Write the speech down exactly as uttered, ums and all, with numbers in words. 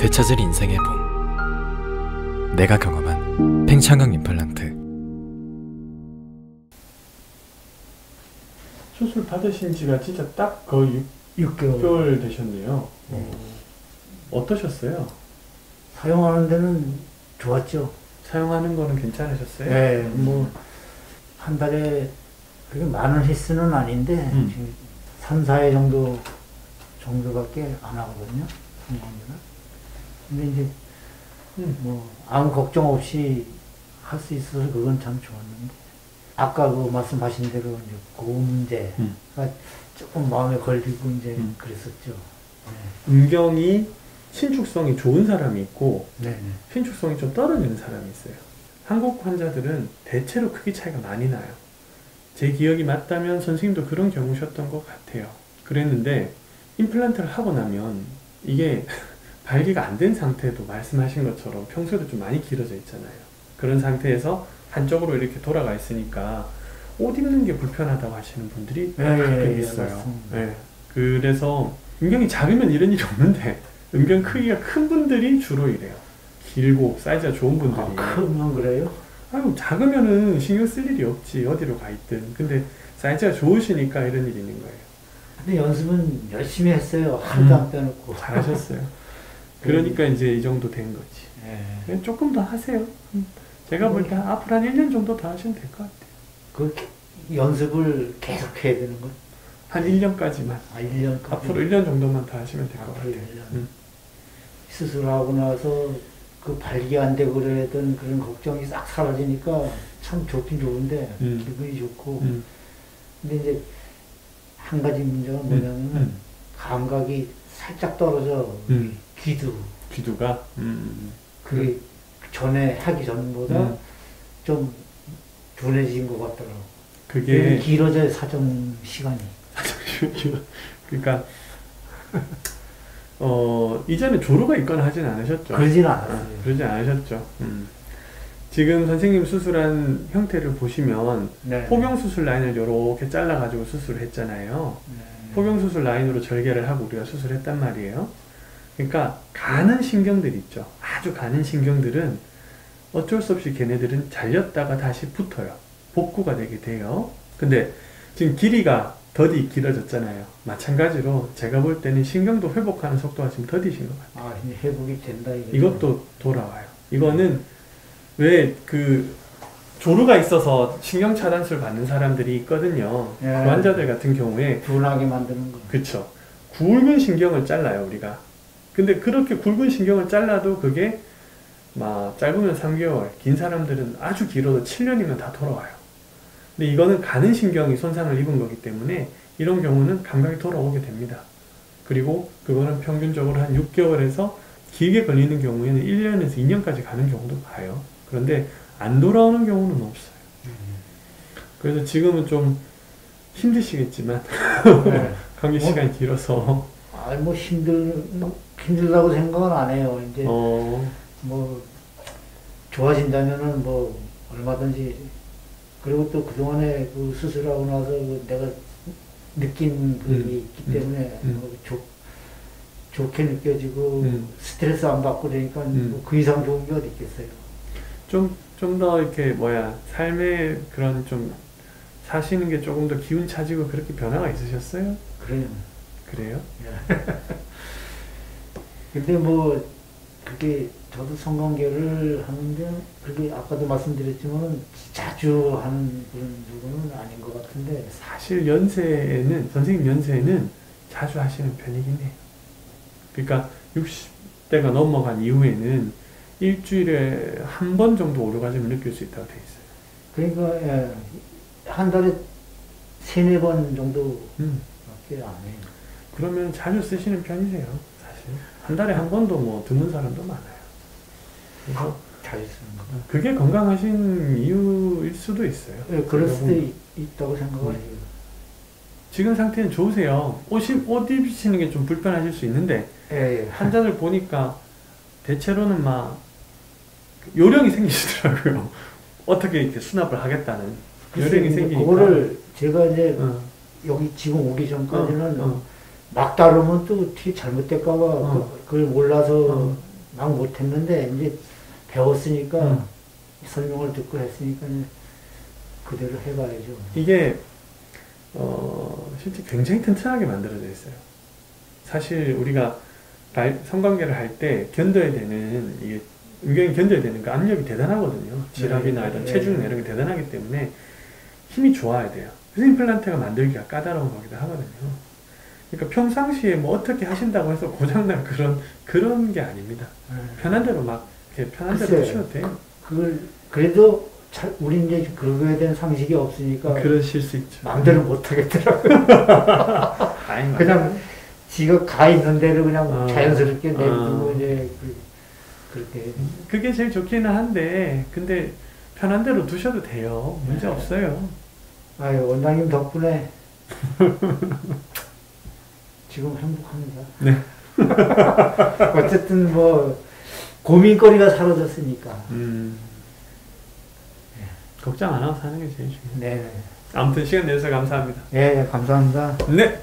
되찾을 인생의 봄. 내가 경험한 팽창강 임플란트. 수술 받으신 지가 진짜 딱 거의 육 개월 되셨네요. 네. 어, 어떠셨어요? 사용하는 데는 좋았죠. 사용하는 거는 괜찮으셨어요? 네, 뭐 한 달에 그렇게 많은 횟수는 아닌데 음. 지금 삼, 사 회 정도 정도밖에 안 하거든요. 성관계는. 근데 이제 음. 뭐 아무 걱정 없이 할 수 있어서 그건 참 좋았는데, 아까 그 말씀하신 대로 이제 그 문제가 음. 조금 마음에 걸리고 이제 음. 그랬었죠. 네. 음경이 신축성이 좋은 사람이 있고 네, 네. 신축성이 좀 떨어지는 사람이 있어요. 한국 환자들은 대체로 크기 차이가 많이 나요. 제 기억이 맞다면 선생님도 그런 경우셨던 것 같아요. 그랬는데 임플란트를 하고 나면 이게 발기가 안 된 상태도 말씀하신 것처럼 평소에도 좀 많이 길어져 있잖아요. 그런 상태에서 한쪽으로 이렇게 돌아가 있으니까 옷 입는 게 불편하다고 하시는 분들이 네, 가끔 네, 있어요. 네, 네. 그래서 음경이 작으면 이런 일이 없는데 음경 크기가 큰 분들이 주로 이래요. 길고 사이즈가 좋은 분들이. 아, 크면 그래요? 아유, 작으면은 신경 쓸 일이 없지, 어디로 가 있든. 근데 사이즈가 좋으시니까 이런 일이 있는 거예요. 근데 연습은 열심히 했어요. 하루도 음. 안 빼놓고. 잘하셨어요. 그러니까 이제 이 정도 된 거지. 네. 그냥 조금 더 하세요. 제가 볼 때 앞으로 한 일 년 정도 더 하시면 될 것 같아요. 그 연습을 계속 해야 되는 거? 한 일 년까지만. 아, 일 년까지? 앞으로 일 년 정도만 더 하시면 될 것 같아요. 일 년. 음. 수술하고 나서 그 발기가 안 되고 그랬던 그런 걱정이 싹 사라지니까 참 좋긴 좋은데, 음. 기분이 좋고. 음. 근데 이제 한 가지 문제가 뭐냐면 음. 감각이 살짝 떨어져. 음. 귀두. 귀두가? 음. 그게 전에 하기 전보다 음. 좀 둔해진 것 같더라고. 그게. 길어져요, 사정 시간이. 그러니까, 어, 이전에 조루가 있거나 하진 않으셨죠? 그러진 않았어요. 아, 그러지 않으셨죠. 음. 지금 선생님 수술한 형태를 보시면 네. 포경수술 라인을 이렇게 잘라가지고 수술을 했잖아요. 네. 포경수술 라인으로 절개를 하고 우리가 수술을 했단 말이에요. 그러니까 가는 신경들이 있죠. 아주 가는 신경들은 어쩔 수 없이 걔네들은 잘렸다가 다시 붙어요. 복구가 되게 돼요. 근데 지금 길이가 더디 길어졌잖아요. 마찬가지로 제가 볼 때는 신경도 회복하는 속도가 지금 더디신 것 같아요. 아, 이제 회복이 된다. 이거죠. 이것도 돌아와요. 이거는 왜 그 조루가 있어서 신경 차단술 받는 사람들이 있거든요. 예. 그 환자들 같은 경우에 둔하게 만드는 거. 그쵸. 굵은 신경을 잘라요, 우리가. 근데 그렇게 굵은 신경을 잘라도 그게 막 짧으면 삼 개월, 긴 사람들은 아주 길어도 칠 년이면 다 돌아와요. 근데 이거는 가는 신경이 손상을 입은 거기 때문에 이런 경우는 감각이 돌아오게 됩니다. 그리고 그거는 평균적으로 한 육 개월에서 길게 걸리는 경우에는 일 년에서 이 년까지 가는 경우도 봐요. 그런데 안 돌아오는 경우는 없어요. 그래서 지금은 좀 힘드시겠지만 네. 감기 시간이 길어서 아, 뭐 힘들 힘들다고 생각은 안 해요. 이제 어... 뭐 좋아진다면은 뭐 얼마든지. 그리고 또 그동안에 그 수술하고 나서 그 내가 느낀 그게 음, 있기 때문에 음, 뭐 좋, 좋게 느껴지고 음. 스트레스 안 받고 그러니까 음. 뭐 그 이상 좋은 게 어디 있겠어요. 좀, 좀 더 이렇게 뭐야 삶의 그런 좀 사시는 게 조금 더 기운 차지고 그렇게 변화가 있으셨어요? 그래요. 그래요? 근데 뭐 그게 저도 성관계를 하는데 그게 아까도 말씀드렸지만 자주 하는 그런 부분은 아닌 것 같은데. 사실 연세에는 선생님 연세에는 자주 하시는 편이긴 해요. 그러니까 육십 대가 넘어간 이후에는 일주일에 한 번 정도 오르가즘을 느낄 수 있다고 돼 있어요. 그러니까 예, 한 달에 세네 번 정도밖에 음. 안 해요. 그러면 자주 쓰시는 편이세요, 사실. 한 달에 한 번도 뭐 드문 사람도 많아요. 그래서 자주 쓰는 거. 그게 건강하신 이유일 수도 있어요. 예, 그럴 제가 수도 보면. 있, 있다고 생각을 음. 해요. 지금 상태는 좋으세요. 옷이, 옷 입으시는 게 좀 불편하실 수 있는데 예, 예. 환자들 보니까 대체로는 막 요령이 생기시더라고요. 어떻게 이렇게 수납을 하겠다는 요령이 생기니까. 그거를 제가 이제 어, 여기 지금 오기 전까지는 어, 어. 막 다루면 또 어떻게 잘못될까봐 어. 그, 그걸 몰라서 어. 막 못했는데 이제 배웠으니까 음. 설명을 듣고 했으니까 그대로 해봐야죠. 이게 어, 실제 굉장히 튼튼하게 만들어져 있어요. 사실 우리가 말, 성관계를 할 때 견뎌야 되는 이게 의견이 견뎌야 되는 그 압력이 대단하거든요. 지압이나 네, 이런 네. 체중이나 이런 게 대단하기 때문에 힘이 좋아야 돼요. 그래서 임플란트가 만들기가 까다로운 거기도 하거든요. 그러니까 평상시에 뭐 어떻게 하신다고 해서 고장날 그런 그런 게 아닙니다. 네. 편한 대로 막 이렇게 편한 대로 글쎄요. 하셔도 돼요. 그걸 그래도 잘, 우리 이제 그거에 대한 상식이 없으니까 그러실 수 있죠. 마음대로 못 하겠더라고요. 아니, 그냥 지가 가 있는 대로 그냥 어. 자연스럽게 내두고 어. 이제 그, 그렇게 그게 제일 좋기는 한데 근데 편한 대로 두셔도 돼요. 문제 네. 없어요. 아유 원장님 덕분에 지금 행복합니다. 네. 어쨌든 뭐 고민거리가 사라졌으니까. 음, 걱정 안 하고 사는 게 제일 중요해요. 네. 아무튼 시간 내주셔서 감사합니다. 예, 예, 감사합니다. 네.